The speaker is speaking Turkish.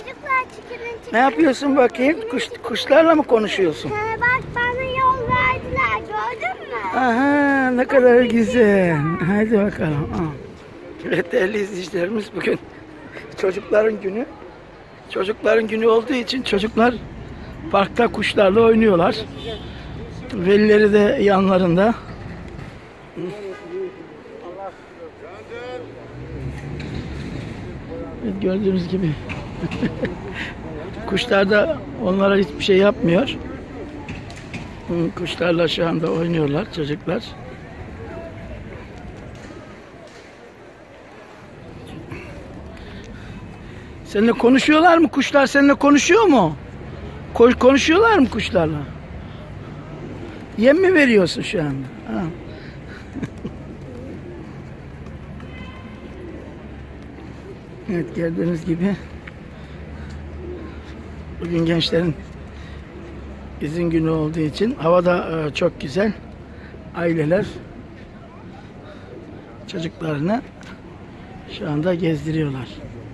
Çocuklar çıkın. Ne yapıyorsun bakayım? Kuşlarla mı konuşuyorsun? Bak bana yol verdiler, gördün mü? Aha, ne kadar güzel. Hadi bakalım. Evet değerli izleyicilerimiz, bugün çocukların günü. Çocukların günü olduğu için çocuklar parkta kuşlarla oynuyorlar. Velileri de yanlarında. Evet, gördüğünüz gibi kuşlar da onlara hiçbir şey yapmıyor. Kuşlarla şu anda oynuyorlar çocuklar. Seninle konuşuyorlar mı? Kuşlar seninle konuşuyor mu? Konuşuyorlar mı kuşlarla? Yem mi veriyorsun şu anda? Ha. Evet, gördüğünüz gibi bugün gençlerin izin günü olduğu için hava da çok güzel. Aileler çocuklarını şu anda gezdiriyorlar.